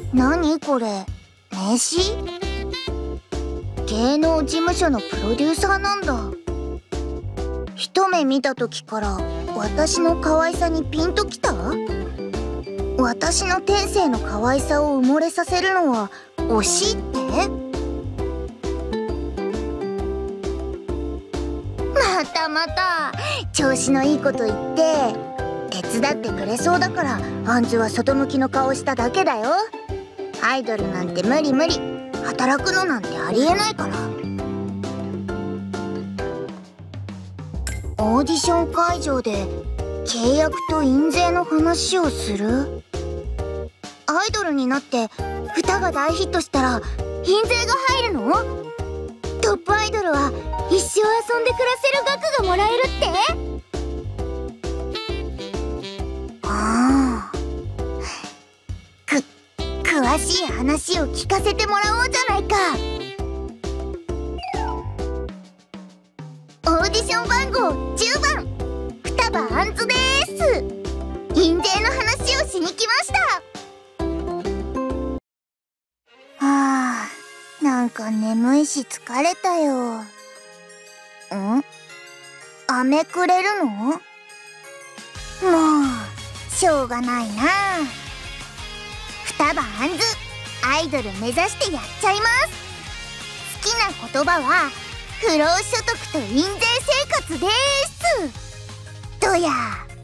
何これ、名刺？芸能事務所のプロデューサーなんだ。一目見た時から私の可愛さにピンときた？私の天性の可愛さを埋もれさせるのは惜しいって？またまた調子のいいこと言って。手伝ってくれそうだからアンズは外向きの顔しただけだよ。アイドルなんて無理無理、働くのなんてありえないから。オーディション会場で契約と印税の話をする？アイドルになって歌が大ヒットしたら印税が入るの？トップアイドルは一生遊んで暮らせる額がもらえるって？詳しい話を聞かせてもらおうじゃないか。オーディション番号10番双葉あんずです。印税の話をしに来ました。なんか眠いし疲れたよ。飴くれるの？もうしょうがないな。双葉あんず、アイドル目指してやっちゃいます。好きな言葉は不労所得と印税生活です。どや。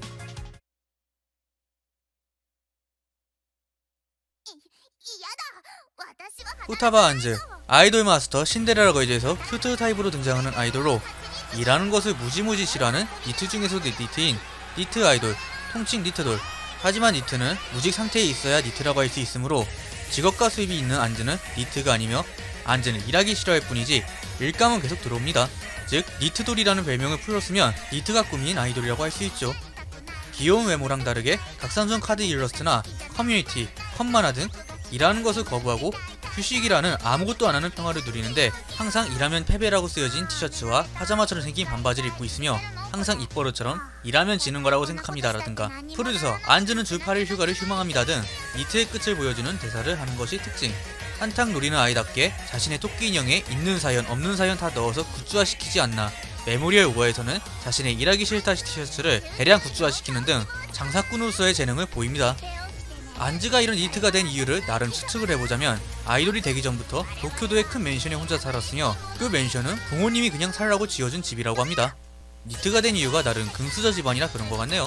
후타바 안즈, 아이돌 마스터 신데렐라 걸즈에서 큐트 타입으로 등장하는 아이돌로 일하는 것을 무지무지 싫어하는 니트 중에서도 니트인 니트 아이돌, 통칭 니트돌. 하지만 니트는 무직 상태에 있어야 니트라고 할 수 있으므로 직업과 수입이 있는 안즈는 니트가 아니며 안즈는 일하기 싫어할 뿐이지 일감은 계속 들어옵니다. 즉 니트돌이라는 별명을 풀었으면 니트가 꾸민 아이돌이라고 할 수 있죠. 귀여운 외모랑 다르게 각산성 카드 일러스트나 커뮤니티, 컵만화 등 일하는 것을 거부하고 휴식이라는 아무것도 안하는 평화를 누리는데 항상 일하면 패배라고 쓰여진 티셔츠와 파자마처럼 생긴 반바지를 입고 있으며 항상 입버릇처럼 일하면 지는 거라고 생각합니다 라든가 프로듀서 안즈는 주 8일 휴가를 휴망합니다 등 니트의 끝을 보여주는 대사를 하는 것이 특징. 한탕 노리는 아이답게 자신의 토끼 인형에 있는 사연 없는 사연 다 넣어서 굿즈화시키지 않나. 메모리얼 오어에서는 자신의 일하기 싫다 티셔츠를 대량 굿즈화시키는 등 장사꾼으로서의 재능을 보입니다. 안즈가 이런 니트가 된 이유를 나름 추측을 해보자면 아이돌이 되기 전부터 도쿄도의 큰 맨션에 혼자 살았으며 그 맨션은 부모님이 그냥 살라고 지어준 집이라고 합니다. 니트가 된 이유가 나름 금수저 집안이라 그런 것 같네요.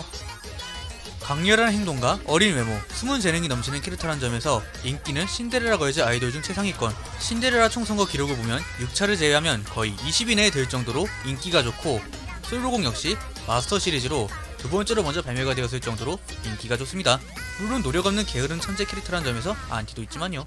강렬한 행동과 어린 외모, 숨은 재능이 넘치는 캐릭터란 점에서 인기는 신데렐라 걸즈 아이돌 중 최상위권. 신데렐라 총선거 기록을 보면 6차를 제외하면 거의 20위 내에 들 정도로 인기가 좋고 솔로곡 역시 마스터 시리즈로 두 번째로 먼저 발매가 되었을 정도로 인기가 좋습니다. 물론 노력 없는 게으른 천재 캐릭터란 점에서 안티도 있지만요.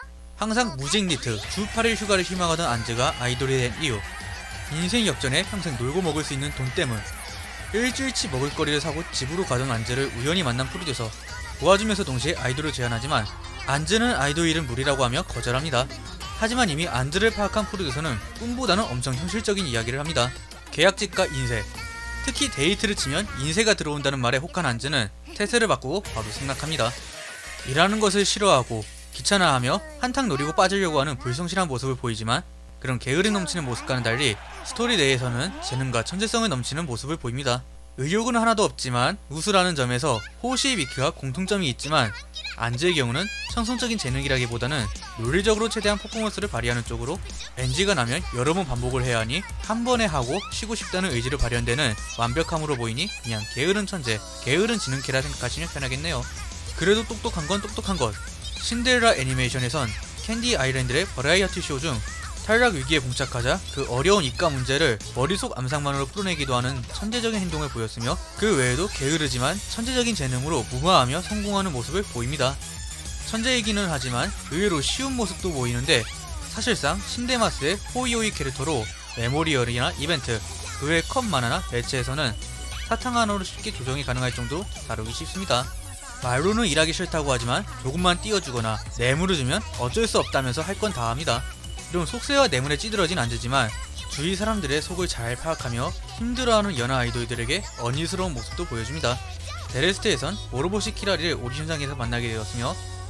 항상 무직 니트, 주 8일 휴가를 희망하던 안즈가 아이돌이 된 이유. 인생 역전에 평생 놀고 먹을 수 있는 돈 때문. 일주일치 먹을거리를 사고 집으로 가던 안즈를 우연히 만난 프로듀서. 도와주면서 동시에 아이돌을 제안하지만 안즈는 아이돌 일은 무리라고 하며 거절합니다. 하지만 이미 안즈를 파악한 프로듀서는 꿈보다는 엄청 현실적인 이야기를 합니다. 계약직과 인쇄. 특히 데이트를 치면 인쇄가 들어온다는 말에 혹한 안즈는 태세를 바꾸고 바로 승낙합니다. 일하는 것을 싫어하고 귀찮아하며 한탕 노리고 빠지려고 하는 불성실한 모습을 보이지만 그런 게으름 넘치는 모습과는 달리 스토리 내에서는 재능과 천재성을 넘치는 모습을 보입니다. 의욕은 하나도 없지만 우수라는 점에서 호시의 미크와 공통점이 있지만 안즈의 경우는 천성적인 재능이라기보다는 논리적으로 최대한 퍼포먼스를 발휘하는 쪽으로 NG가 나면 여러 번 반복을 해야 하니 한 번에 하고 쉬고 싶다는 의지를 발현되는 완벽함으로 보이니 그냥 게으른 천재, 게으른 지능캐라 생각하시면 편하겠네요. 그래도 똑똑한 건 똑똑한 것. 신데렐라 애니메이션에선 캔디 아일랜드의 버라이어티 쇼 중 탈락 위기에 봉착하자 그 어려운 이과 문제를 머릿속 암상만으로 풀어내기도 하는 천재적인 행동을 보였으며 그 외에도 게으르지만 천재적인 재능으로 무마하며 성공하는 모습을 보입니다. 천재이기는 하지만 의외로 쉬운 모습도 보이는데 사실상 신데마스의 호이호이 캐릭터로 메모리얼이나 이벤트, 그 외 컵 만화나 매체에서는 사탕 하나로 쉽게 조정이 가능할 정도로 다루기 쉽습니다. 말로는 일하기 싫다고 하지만 조금만 띄워주거나 뇌물을 주면 어쩔 수 없다면서 할 건 다 합니다. 이런 속세와 뇌물에 찌들어진 안즈지만 주위 사람들의 속을 잘 파악하며 힘들어하는 연하 아이돌들에게 언니스러운 모습도 보여줍니다. 데레스테에선 모로보시 키라리를 오디션장에서 만나게 되었으며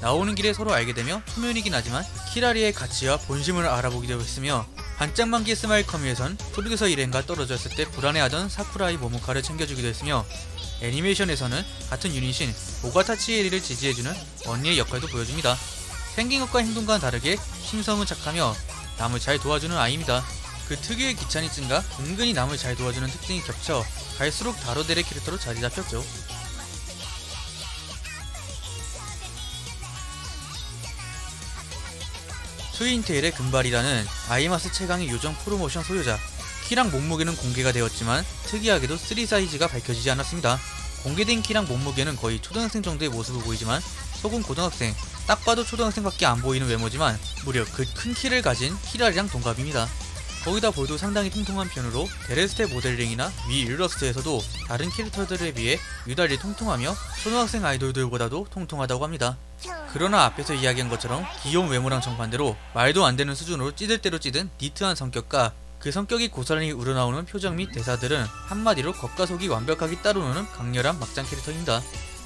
나오는 길에 서로 알게 되며 초면이긴 하지만 키라리의 가치와 본심을 알아보기도 했으며 반짝만기 스마일 커뮤에선 프로듀서 일행과 떨어졌을 때 불안해하던 사쿠라이 모모카를 챙겨주기도 했으며 애니메이션에서는 같은 유닛인 오가타 치에리를 지지해주는 언니의 역할도 보여줍니다. 생긴 것과 행동과는 다르게 심성은 착하며 남을 잘 도와주는 아이입니다. 그 특유의 귀차니즘과 은근히 남을 잘 도와주는 특징이 겹쳐 갈수록 다로델의 캐릭터로 자리 잡혔죠. 트윈테일의 금발이라는 아이마스 최강의 요정 프로모션 소유자. 키랑 몸무게는 공개가 되었지만 특이하게도 3 사이즈가 밝혀지지 않았습니다. 공개된 키랑 몸무게는 거의 초등학생 정도의 모습을 보이지만 속은 고등학생, 딱 봐도 초등학생밖에 안 보이는 외모지만 무려 그 큰 키를 가진 키라리랑 동갑입니다. 거기다 볼도 상당히 통통한 편으로 데레스테 모델링이나 위 일러스트에서도 다른 캐릭터들에 비해 유달리 통통하며 초등학생 아이돌들보다도 통통하다고 합니다. 그러나 앞에서 이야기한 것처럼 귀여운 외모랑 정반대로 말도 안 되는 수준으로 찌들 대로 찌든 니트한 성격과 그 성격이 고스란히 우러나오는 표정 및 대사들은 한마디로 겉과 속이 완벽하게 따로 노는 강렬한 막장 캐릭터입니다.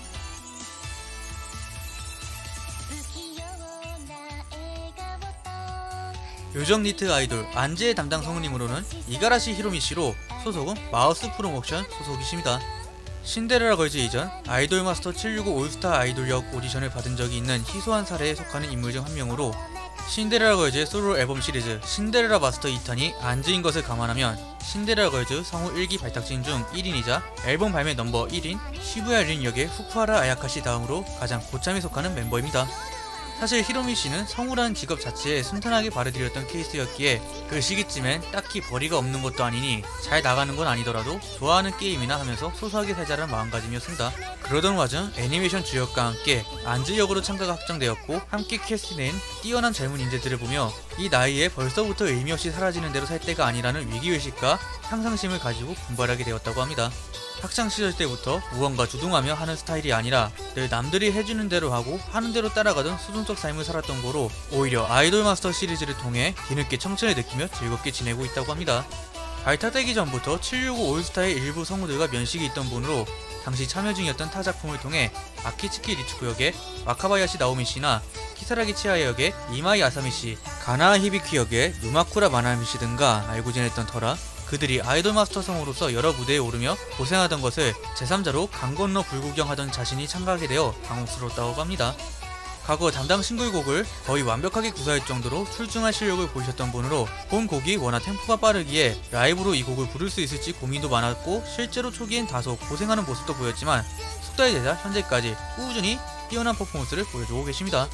요정 니트 아이돌 안제의 담당 성우님으로는 이가라시 히로미씨로 소속은 마우스 프로모션 소속이십니다. 신데렐라 걸즈 이전 아이돌 마스터 765 올스타 아이돌 역 오디션을 받은 적이 있는 희소한 사례에 속하는 인물 중 한 명으로 신데렐라 걸즈의 솔로 앨범 시리즈 신데렐라 마스터 2탄이 안즈인 것을 감안하면 신데렐라 걸즈 성우 1기 발탁진 중 1인이자 앨범 발매 넘버 1인 시부야 린 역의 후쿠하라 아야카시 다음으로 가장 고참에 속하는 멤버입니다. 사실 히로미씨는 성우라는 직업 자체에 순탄하게 발휘드렸던 케이스였기에 그 시기쯤엔 딱히 벌이가 없는 것도 아니니 잘 나가는 건 아니더라도 좋아하는 게임이나 하면서 소소하게 살자는 마음가짐이었습니다. 그러던 와중 애니메이션 주역과 함께 안즈 역으로 참가가 확정되었고 함께 캐스팅된 뛰어난 젊은 인재들을 보며 이 나이에 벌써부터 의미 없이 사라지는 대로 살 때가 아니라는 위기의식과 상상심을 가지고 분발하게 되었다고 합니다. 학창시절 때부터 무언가 주동하며 하는 스타일이 아니라 늘 남들이 해주는 대로 하고 하는 대로 따라가던 수동적 삶을 살았던 거로 오히려 아이돌 마스터 시리즈를 통해 뒤늦게 청춘을 느끼며 즐겁게 지내고 있다고 합니다. 발탁되기 전부터 765 올스타의 일부 성우들과 면식이 있던 분으로 당시 참여 중이었던 타 작품을 통해 아키츠키 리츠코 역의 와카바야시 나오미씨나 키사라기 치아에 역의 이마이 아사미씨, 가나아 히비키 역의 누마쿠라 마나미씨 등과 알고 지냈던 터라 그들이 아이돌 마스터 성우로서 여러 무대에 오르며 고생하던 것을 제3자로 강 건너 불구경하던 자신이 참가하게 되어 당혹스러웠다고 합니다. 과거 담당 싱글곡을 거의 완벽하게 구사할 정도로 출중한 실력을 보이셨던 분으로 본 곡이 워낙 템포가 빠르기에 라이브로 이 곡을 부를 수 있을지 고민도 많았고 실제로 초기엔 다소 고생하는 모습도 보였지만 숙달이 되자 현재까지 꾸준히 뛰어난 퍼포먼스를 보여주고 계십니다.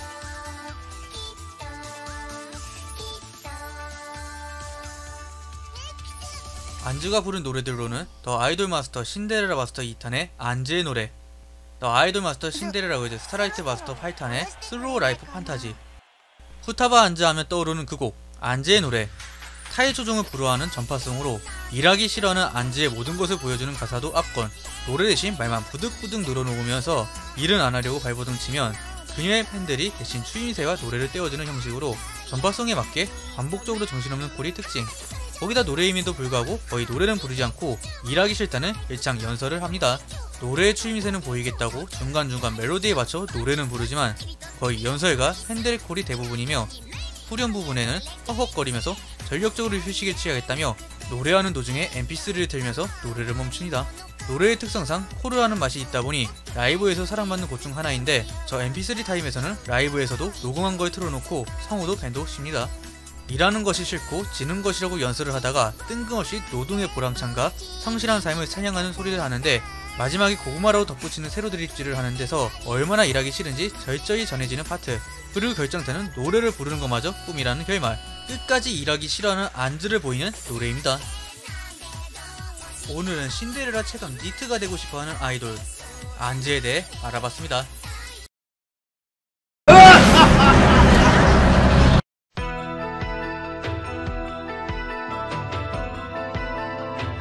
안즈가 부른 노래들로는 더 아이돌 마스터 신데렐라 마스터 2탄의 안즈의 노래, 더 아이돌 마스터 신데렐라 걸즈 스타라이트 마스터 8탄의 슬로우 라이프 판타지, 후타바 안즈 하면 떠오르는 그 곡 안즈의 노래, 타의 조종을 불허하는 전파성으로 일하기 싫어하는 안즈의 모든 것을 보여주는 가사도 압권, 노래 대신 말만 부득부득 늘어놓으면서 일은 안 하려고 발버둥 치면 그녀의 팬들이 대신 추임새와 노래를 떼어주는 형식으로 전파성에 맞게 반복적으로 정신없는 콜이 특징. 거기다 노래임에도 불구하고 거의 노래는 부르지 않고 일하기 싫다는 일창 연설을 합니다. 노래의 추임새는 보이겠다고 중간중간 멜로디에 맞춰 노래는 부르지만 거의 연설과 팬들의 콜이 대부분이며 후렴 부분에는 헉헉거리면서 전력적으로 휴식에 취하겠다며 노래하는 도중에 mp3를 틀면서 노래를 멈춥니다. 노래의 특성상 콜을 하는 맛이 있다보니 라이브에서 사랑받는 곳 중 하나인데 저 mp3 타임에서는 라이브에서도 녹음한 걸 틀어놓고 성우도 밴도 쉽니다. 일하는 것이 싫고 지는 것이라고 연설을 하다가 뜬금없이 노동의 보람찬과 성실한 삶을 찬양하는 소리를 하는데 마지막에 고구마라고 덧붙이는 세로 드립질을 하는 데서 얼마나 일하기 싫은지 절저히 전해지는 파트, 그리고 결정타는 노래를 부르는 것마저 꿈이라는 결말, 끝까지 일하기 싫어하는 안즈를 보이는 노래입니다. 오늘은 신데렐라 체감 니트가 되고 싶어하는 아이돌 안즈에 대해 알아봤습니다.